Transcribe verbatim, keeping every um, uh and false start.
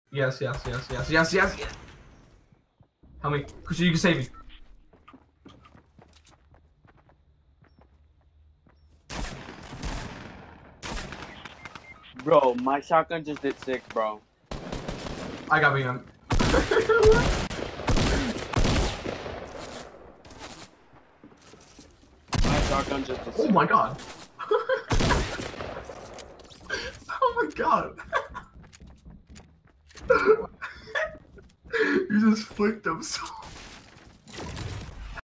Yes, yes, yes, yes, yes, yes, yes. Help me. Cause you can save me. Bro, my shotgun just did six, bro. I got me on. My shotgun just did six. Oh my god. Oh my god. You just flicked him so